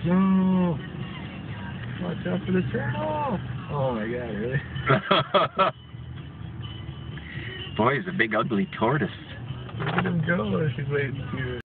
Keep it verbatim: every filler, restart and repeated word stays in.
No. Watch out for the turtle. Oh my god, really? Boy, he's a big ugly tortoise. Look at him go. She's waiting to